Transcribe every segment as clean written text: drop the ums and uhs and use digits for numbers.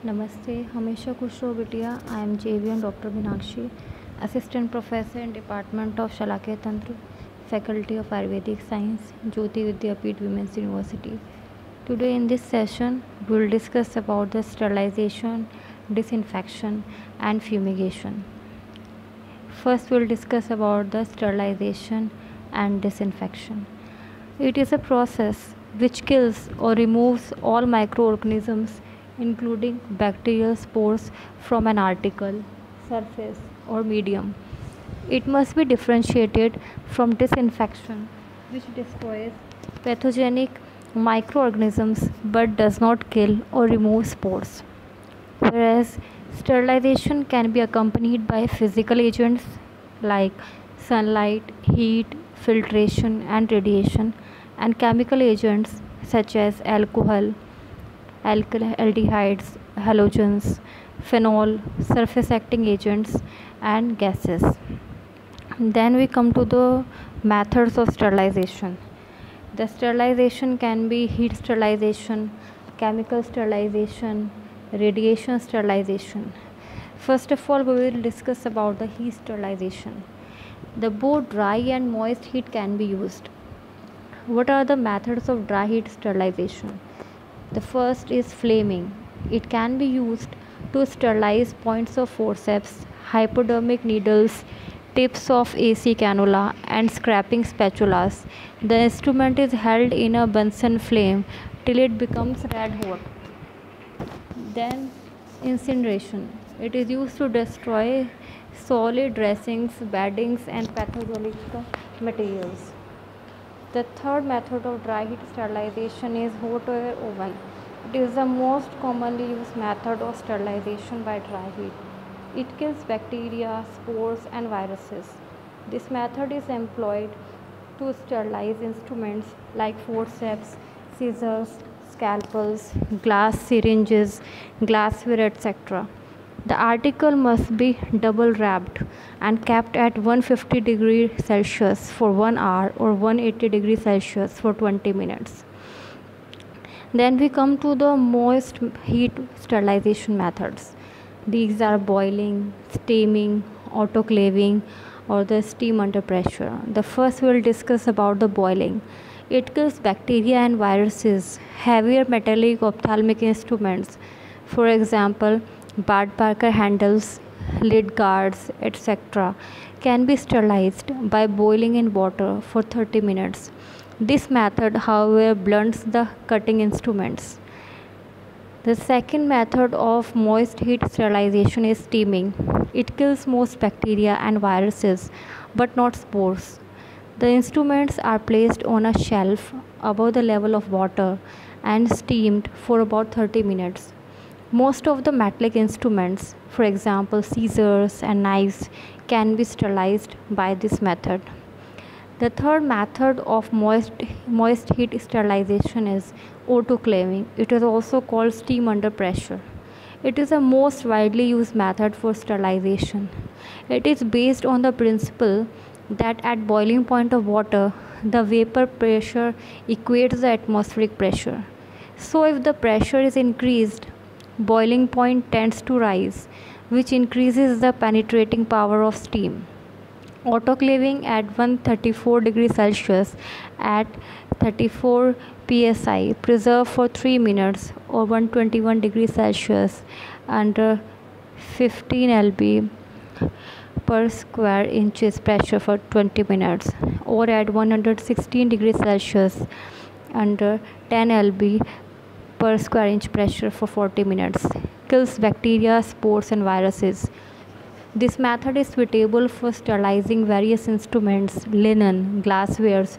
नमस्ते, हमेशा खुश रहो बिटिया। I am JVN doctor Meenakshi, assistant professor in department of शलाकीय तंत्र, faculty of Ayurvedic Science, Jyoti Vidyapeeth Women's University. Today in this session, we will discuss about the sterilization, disinfection and fumigation. First, we will discuss about the sterilization and disinfection. It is a process which kills or removes all microorganisms including bacterial spores from an article, surface or medium. It must be differentiated from disinfection, which destroys pathogenic microorganisms but does not kill or remove spores. Whereas sterilization can be accompanied by physical agents like sunlight, heat, filtration, and radiation, and chemical agents such as alcohol, aldehydes, halogens, phenol, surface acting agents, and gases. Then we come to the methods of sterilization. The sterilization can be heat sterilization, chemical sterilization, radiation sterilization. First of all, we will discuss about the heat sterilization. The both dry and moist heat can be used. What are the methods of dry heat sterilization? The first is flaming. It can be used to sterilize points of forceps, hypodermic needles, tips of AC cannula, and scraping spatulas. The instrument is held in a Bunsen flame till it becomes red hot. Then incineration. It is used to destroy solid dressings, beddings, and pathogenic materials. The third method of dry heat sterilization is hot air oven. It is the most commonly used method of sterilization by dry heat. It kills bacteria, spores, and viruses. This method is employed to sterilize instruments like forceps, scissors, scalpels, glass syringes, glassware, etc. The article must be double wrapped and kept at 150 degrees Celsius for 1 hour or 180 degrees Celsius for 20 minutes. Then we come to the moist heat sterilization methods. These are boiling, steaming, autoclaving, or the steam under pressure. The first we will discuss about the boiling. It kills bacteria and viruses. Heavier metallic ophthalmic instruments, for example, Bard Parker handles, lid guards, etc., can be sterilized by boiling in water for 30 minutes. This method, however, blunts the cutting instruments. The second method of moist heat sterilization is steaming. It kills most bacteria and viruses, but not spores. The instruments are placed on a shelf above the level of water and steamed for about 30 minutes. Most of the metallic instruments, for example scissors and knives, can be sterilized by this method. The third method of moist heat sterilization is autoclaving. It is also called steam under pressure. It is the most widely used method for sterilization. It is based on the principle that at boiling point of water, the vapor pressure equates the atmospheric pressure. So if the pressure is increased, boiling point tends to rise, which increases the penetrating power of steam. Autoclaving at 134 degrees Celsius at 34 psi, preserve for 3 minutes, or 121 degrees Celsius under 15 lb per square inches pressure for 20 minutes, or at 116 degrees Celsius under 10 lb per square inch pressure for 40 minutes. Kills bacteria, spores, and viruses. This method is suitable for sterilizing various instruments, linen, glasswares,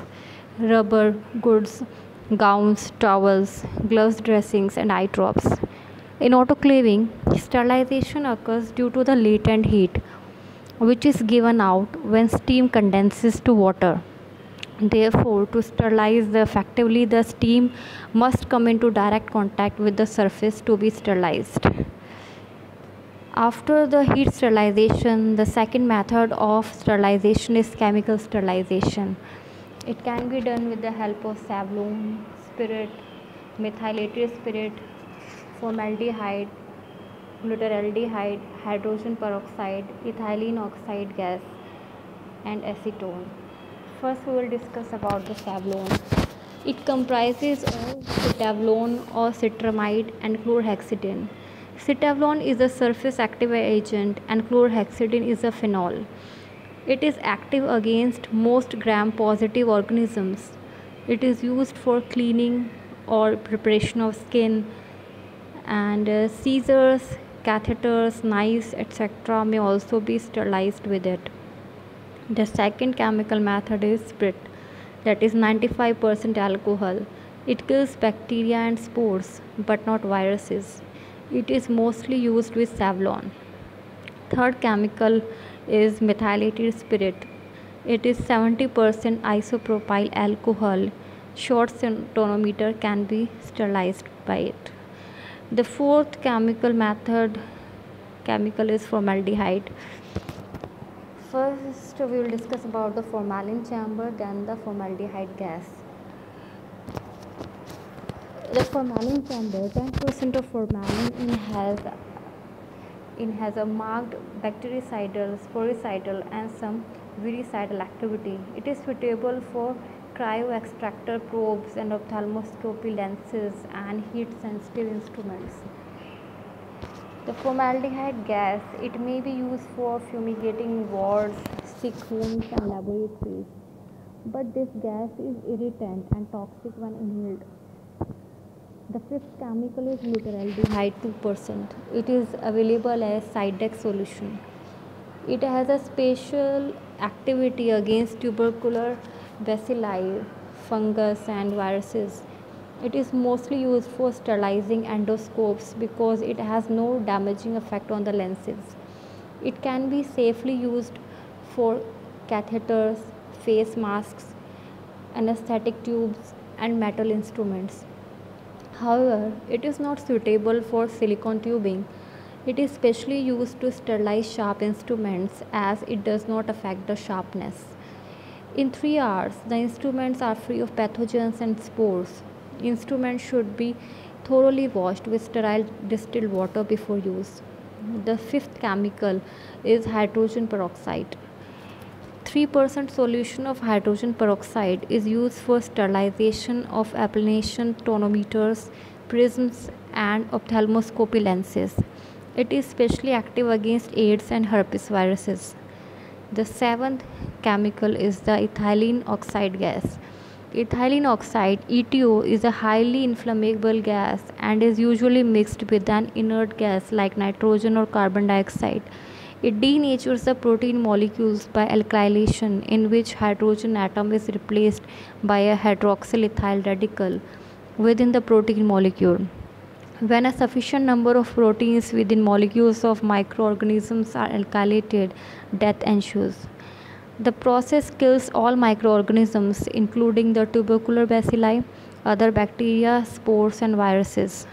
rubber goods, gowns, towels, gloves, dressings, and eye drops. In autoclaving, sterilization occurs due to the latent heat, which is given out when steam condenses to water. Therefore, to sterilize effectively, the steam must come into direct contact with the surface to be sterilized. After the heat sterilization, the second method of sterilization is chemical sterilization. It can be done with the help of Savalone spirit, methylated spirit, formaldehyde, glutaraldehyde, hydrogen peroxide, ethylene oxide gas, and acetone. First, we will discuss about the Savlon. It comprises of cetavlone or cetramide and chlorhexidine. Cetavlone is a surface active agent and chlorhexidine is a phenol. It is active against most gram-positive organisms. It is used for cleaning or preparation of skin, and scissors, catheters, knives, etc. may also be sterilized with it. The second chemical method is sprit, that is 95% alcohol. It kills bacteria and spores but not viruses. It is mostly used with Savlon. Third chemical is methylated spirit. It is 70% isopropyl alcohol. Short tonometer can be sterilized by it. The fourth chemical is formaldehyde. First, we will discuss about the formalin chamber, then the formaldehyde gas. The formalin chamber, 10% of formalin has a marked bactericidal, sporicidal, and some viricidal activity. It is suitable for cryo-extractor probes and ophthalmoscopy lenses and heat-sensitive instruments. The formaldehyde gas, it may be used for fumigating wards, sick rooms, and laboratories. But this gas is irritant and toxic when inhaled. The fifth chemical is glutaraldehyde 2%. It is available as Sidex solution. It has a special activity against tubercular bacilli, fungus, and viruses. It is mostly used for sterilizing endoscopes because it has no damaging effect on the lenses. It can be safely used for catheters, face masks, anesthetic tubes, and metal instruments. However, it is not suitable for silicone tubing. It is specially used to sterilize sharp instruments as it does not affect the sharpness. In 3 hours, the instruments are free of pathogens and spores. Instruments should be thoroughly washed with sterile distilled water before use. The fifth chemical is hydrogen peroxide. 3% solution of hydrogen peroxide is used for sterilization of applanation tonometers, prisms, and ophthalmoscopy lenses. It is specially active against AIDS and herpes viruses. The seventh chemical is the ethylene oxide gas. Ethylene oxide (ETO) is a highly inflammable gas and is usually mixed with an inert gas like nitrogen or carbon dioxide. It denatures the protein molecules by alkylation, in which hydrogen atom is replaced by a hydroxyl ethyl radical within the protein molecule. When a sufficient number of proteins within molecules of microorganisms are alkylated, death ensues. The process kills all microorganisms, including the tubercular bacilli, other bacteria, spores, and viruses.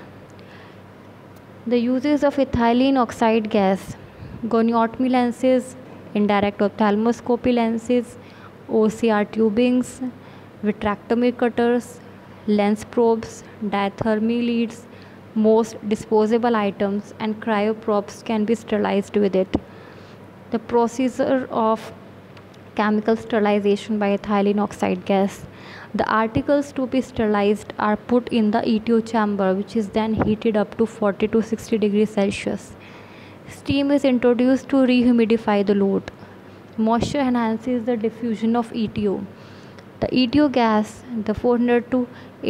The uses of ethylene oxide gas: goniotomy lenses, indirect ophthalmoscopy lenses, OCR tubings, vitrectomy cutters, lens probes, diathermy leads. Most disposable items and cryoprobes can be sterilized with it. The procedure of chemical sterilization by ethylene oxide gas. The articles to be sterilized are put in the ETO chamber, which is then heated up to 40 to 60 degrees Celsius. Steam is introduced to rehumidify the load. Moisture enhances the diffusion of ETO. The ETO gas, the 400 to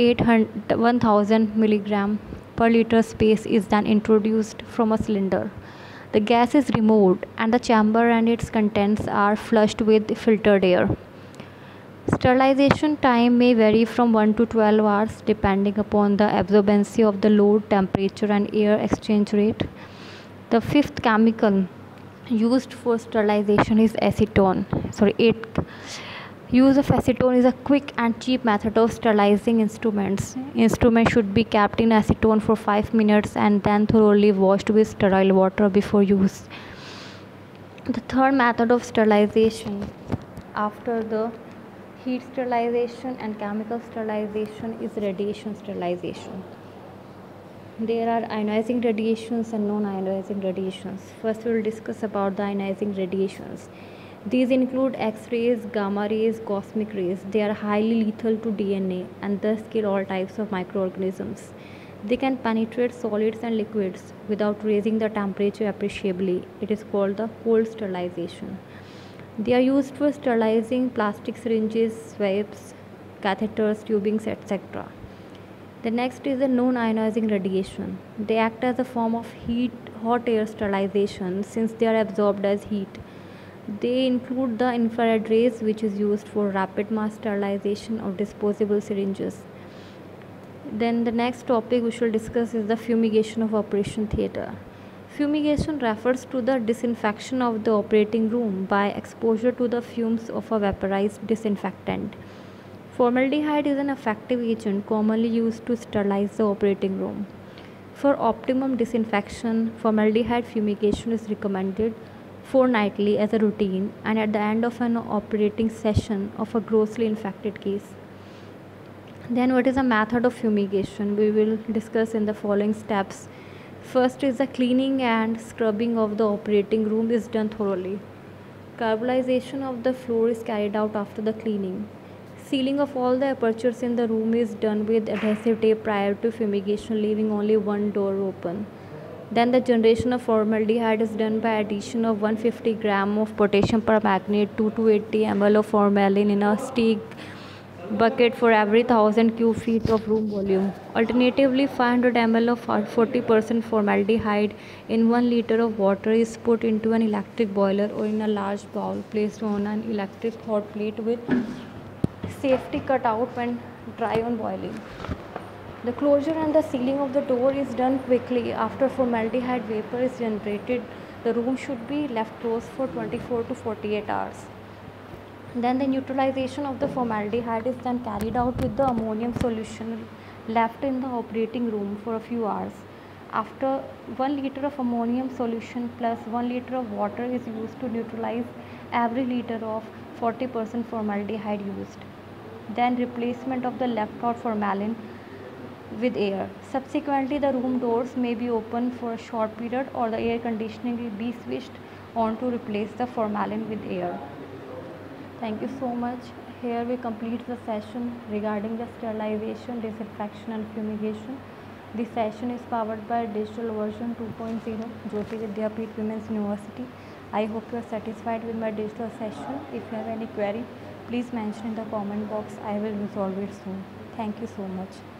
1000 milligram per liter space, is then introduced from a cylinder. The gas is removed and the chamber and its contents are flushed with filtered air. Sterilization time may vary from 1 to 12 hours depending upon the absorbency of the load, temperature, and air exchange rate. The fifth chemical used for sterilization is acetone. Use of acetone is a quick and cheap method of sterilizing instruments. Instruments should be kept in acetone for 5 minutes and then thoroughly washed with sterile water before use. The third method of sterilization after the heat sterilization and chemical sterilization is radiation sterilization. There are ionizing radiations and non-ionizing radiations. First, we will discuss about the ionizing radiations. These include X-rays, gamma rays, cosmic rays. They are highly lethal to DNA and thus kill all types of microorganisms. They can penetrate solids and liquids without raising the temperature appreciably. It is called the cold sterilization. They are used for sterilizing plastic syringes, swabs, catheters, tubings, etc. The next is the non-ionizing radiation. They act as a form of hot air sterilization since they are absorbed as heat. They include the infrared rays, which is used for rapid mass sterilization of disposable syringes. Then the next topic we shall discuss is the fumigation of operation theatre. Fumigation refers to the disinfection of the operating room by exposure to the fumes of a vaporized disinfectant. Formaldehyde is an effective agent commonly used to sterilize the operating room. For optimum disinfection, formaldehyde fumigation is recommended fortnightly as a routine and at the end of an operating session of a grossly infected case. Then what is a method of fumigation? We will discuss in the following steps. First is the cleaning and scrubbing of the operating room is done thoroughly. Carbolization of the floor is carried out after the cleaning. Sealing of all the apertures in the room is done with adhesive tape prior to fumigation, leaving only one door open. Then the generation of formaldehyde is done by addition of 150 gram of potassium permanganate to 280 ml of formalin in a steak bucket for every 1000 cube feet of room volume. Alternatively, 500 ml of 40% formaldehyde in 1 liter of water is put into an electric boiler or in a large bowl placed on an electric hot plate with safety cut out when dry on boiling. The closure and the sealing of the door is done quickly. After formaldehyde vapor is generated, the room should be left closed for 24 to 48 hours. Then the neutralization of the formaldehyde is then carried out with the ammonium solution left in the operating room for a few hours. After 1 liter of ammonium solution plus 1 liter of water is used to neutralize every liter of 40% formaldehyde used. Then replacement of the left out formalin with air. Subsequently, the room doors may be opened for a short period or the air conditioning will be switched on to replace the formalin with air. Thank you so much. Here we complete the session regarding the sterilization, disinfection and fumigation. This session is powered by digital version 2.0 Jyoti Vidyapeeth Women's University. I hope you are satisfied with my digital session. If you have any query, please mention in the comment box. I will resolve it soon. Thank you so much.